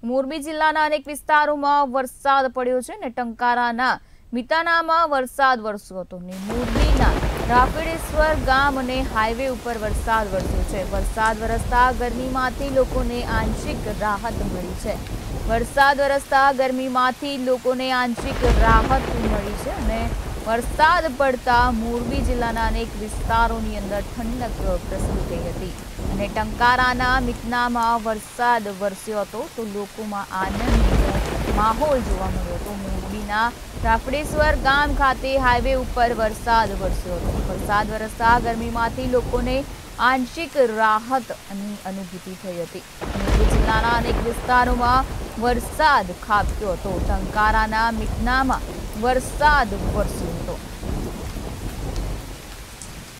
મોરબી જિલ્લાના અનેક વિસ્તારોમાં વરસાદ પડ્યો છે ને ટંકારાના મિતાનામાં વરસાદ વરસ્યો હતો ને મોરબીના રાફેડેશ્વર ગામ અને હાઈવે ઉપર વરસાદ વરસ્યો છે। વરસાદ વરસતા ગરમીમાંથી લોકોને આંશિક રાહત મળી છે। વરસાદ વરસતા ગરમીમાંથી લોકોને આંશિક રાહત મળી છે અને વરસાદ પડતા મોરબી જિલ્લાના અનેક વિસ્તારોની અંદર ઠંડક પ્રસરી ગઈ હતી અને ટંકારાના મિતનામાં વરસાદ વરસ્યો હતો તો લોકોમાં આનંદનો માહોલ જોવા મળ્યો હતો। મોરબીના રાફડેશ્વર ગામ ખાતે હાઈવે ઉપર વરસાદ વરસ્યો હતો। વરસાદ વરસતા ગરમીમાંથી લોકોને આંશિક રાહતની અનુભૂતિ થઈ હતી। મોરબી જિલ્લાના અનેક વિસ્તારોમાં વરસાદ ખાબક્યો હતો। ટંકારાના મિતનામાં વરસાદ વરસ્યો।